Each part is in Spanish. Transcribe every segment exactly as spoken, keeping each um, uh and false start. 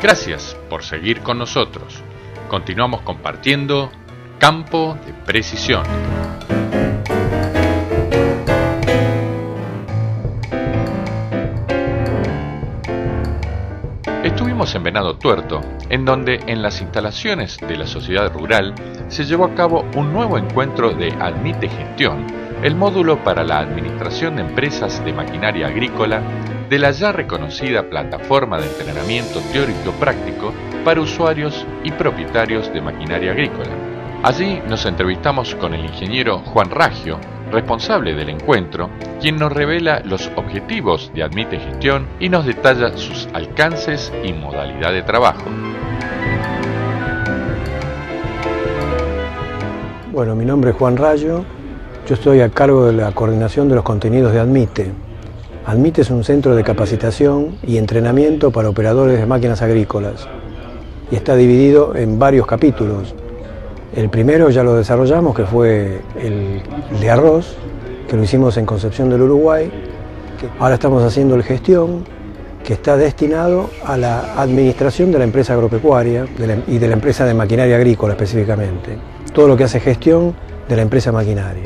Gracias por seguir con nosotros. Continuamos compartiendo Campo de Precisión. Estuvimos en Venado Tuerto, en donde en las instalaciones de la sociedad rural se llevó a cabo un nuevo encuentro de Admite Gestión, el módulo para la administración de empresas de maquinaria agrícola de la ya reconocida plataforma de entrenamiento teórico-práctico para usuarios y propietarios de maquinaria agrícola. Allí nos entrevistamos con el ingeniero Juan Raggio, responsable del encuentro, quien nos revela los objetivos de Admite Gestión y nos detalla sus alcances y modalidad de trabajo. Bueno, mi nombre es Juan Raggio, yo estoy a cargo de la coordinación de los contenidos de Admite. Admite es un centro de capacitación y entrenamiento para operadores de máquinas agrícolas y está dividido en varios capítulos. El primero ya lo desarrollamos, que fue el de arroz, que lo hicimos en Concepción del Uruguay. Ahora estamos haciendo el gestión, que está destinado a la administración de la empresa agropecuaria de la, y de la empresa de maquinaria agrícola específicamente. Todo lo que hace gestión de la empresa maquinaria.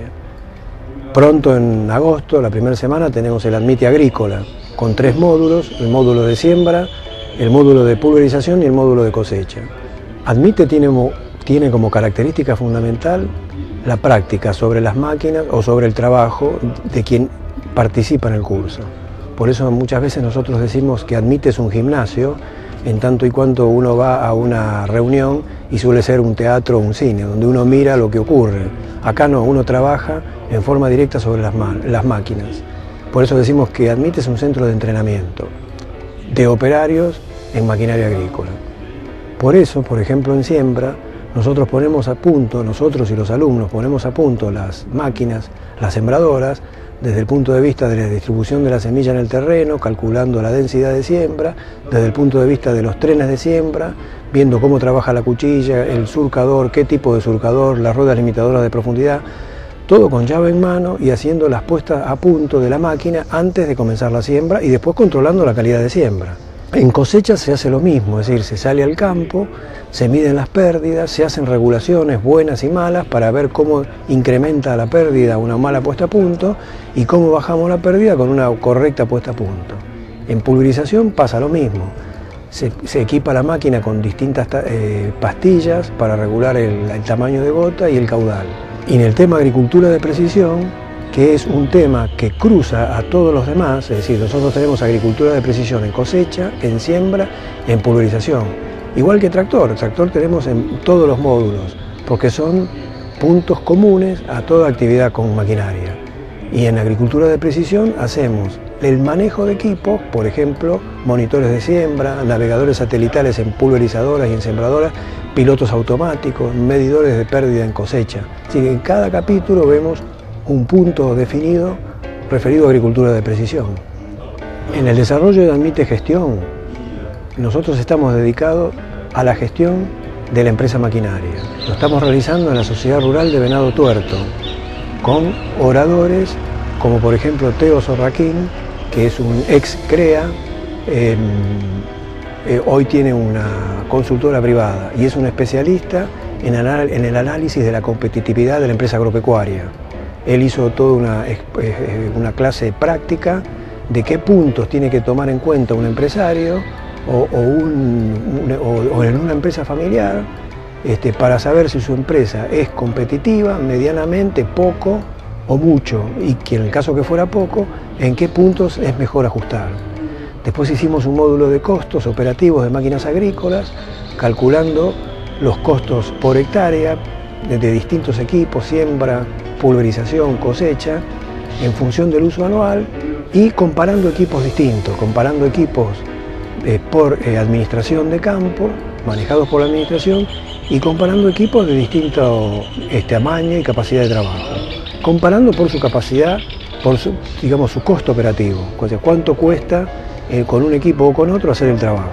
Pronto en agosto, la primera semana, tenemos el Admite Agrícola, con tres módulos, el módulo de siembra, el módulo de pulverización y el módulo de cosecha. Admite tiene, tiene como característica fundamental la práctica sobre las máquinas o sobre el trabajo de quien participa en el curso. Por eso muchas veces nosotros decimos que Admite es un gimnasio, en tanto y cuanto uno va a una reunión y suele ser un teatro o un cine, donde uno mira lo que ocurre. Acá no, uno trabaja en forma directa sobre las, las máquinas. Por eso decimos que Admite es un centro de entrenamiento de operarios en maquinaria agrícola. Por eso, por ejemplo, en siembra, nosotros ponemos a punto, nosotros y los alumnos ponemos a punto las máquinas, las sembradoras, desde el punto de vista de la distribución de la semilla en el terreno, calculando la densidad de siembra, desde el punto de vista de los trenes de siembra, viendo cómo trabaja la cuchilla, el surcador, qué tipo de surcador, las ruedas limitadoras de profundidad, todo con llave en mano y haciendo las puestas a punto de la máquina antes de comenzar la siembra y después controlando la calidad de siembra. En cosecha se hace lo mismo, es decir, se sale al campo, se miden las pérdidas, se hacen regulaciones buenas y malas para ver cómo incrementa la pérdida una mala puesta a punto y cómo bajamos la pérdida con una correcta puesta a punto. En pulverización pasa lo mismo, se, se equipa la máquina con distintas eh, pastillas para regular el, el tamaño de gota y el caudal. Y en el tema agricultura de precisión, que es un tema que cruza a todos los demás, es decir, nosotros tenemos agricultura de precisión en cosecha, en siembra, en pulverización. Igual que tractor, tractor tenemos en todos los módulos, porque son puntos comunes a toda actividad con maquinaria. Y en agricultura de precisión hacemos el manejo de equipos, por ejemplo, monitores de siembra, navegadores satelitales en pulverizadoras y en sembradoras, pilotos automáticos, medidores de pérdida en cosecha. Así que en cada capítulo vemos un punto definido referido a agricultura de precisión. En el desarrollo de Admite Gestión, nosotros estamos dedicados a la gestión de la empresa maquinaria. Lo estamos realizando en la Sociedad Rural de Venado Tuerto, con oradores como por ejemplo Teo Sorraquín, que es un ex CREA, eh, eh, hoy tiene una consultora privada y es un especialista en, en el análisis de la competitividad de la empresa agropecuaria. Él hizo toda una, una clase práctica de qué puntos tiene que tomar en cuenta un empresario o, o, un, un, o, o en una empresa familiar este, para saber si su empresa es competitiva, medianamente, poco o mucho, y que en el caso que fuera poco, en qué puntos es mejor ajustar. Después hicimos un módulo de costos operativos de máquinas agrícolas, calculando los costos por hectárea de, de distintos equipos, siembra, pulverización, cosecha, en función del uso anual y comparando equipos distintos, comparando equipos eh, por eh, administración de campo, manejados por la administración, y comparando equipos de distinto eh, tamaño y capacidad de trabajo. Comparando por su capacidad, por su, digamos, su costo operativo, o sea, cuánto cuesta eh, con un equipo o con otro hacer el trabajo.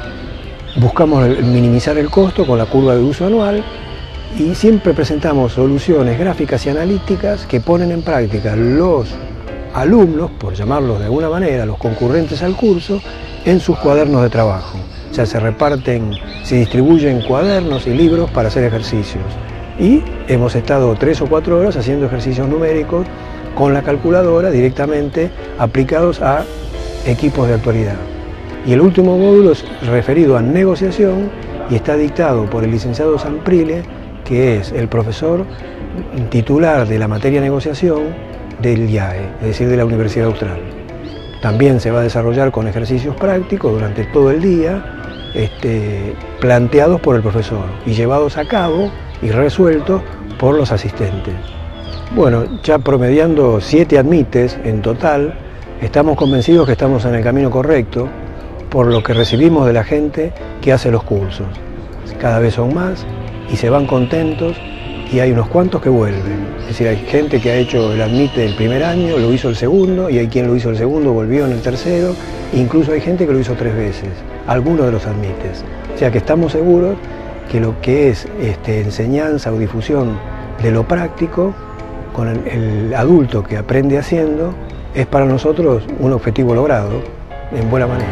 Buscamos minimizar el costo con la curva de uso anual, y siempre presentamos soluciones gráficas y analíticas que ponen en práctica los alumnos, por llamarlos de alguna manera, los concurrentes al curso, en sus cuadernos de trabajo. O sea, se reparten, se distribuyen cuadernos y libros para hacer ejercicios. Y hemos estado tres o cuatro horas haciendo ejercicios numéricos con la calculadora directamente aplicados a equipos de actualidad. Y el último módulo es referido a negociación y está dictado por el licenciado Samprile, que es el profesor titular de la materia negociación del I A E, es decir, de la Universidad Austral. También se va a desarrollar con ejercicios prácticos durante todo el día, este, planteados por el profesor y llevados a cabo y resueltos por los asistentes. Bueno, ya promediando siete admites en total, estamos convencidos que estamos en el camino correcto por lo que recibimos de la gente que hace los cursos. Cada vez son más y se van contentos y hay unos cuantos que vuelven. Es decir, hay gente que ha hecho el admite el primer año, lo hizo el segundo, y hay quien lo hizo el segundo, volvió en el tercero, incluso hay gente que lo hizo tres veces, algunos de los admites. O sea que estamos seguros que lo que es este, enseñanza o difusión de lo práctico, con el, el adulto que aprende haciendo, es para nosotros un objetivo logrado, en buena manera.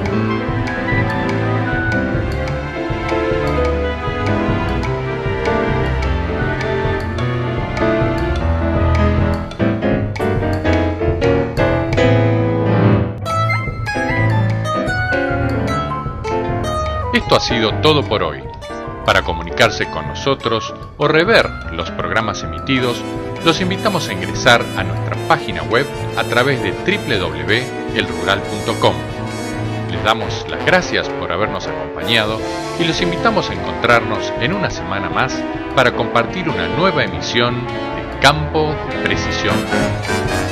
Esto ha sido todo por hoy. Para comunicarse con nosotros o rever los programas emitidos, los invitamos a ingresar a nuestra página web a través de doble u doble u doble u punto el rural punto com. Les damos las gracias por habernos acompañado y los invitamos a encontrarnos en una semana más para compartir una nueva emisión de Campo de Precisión.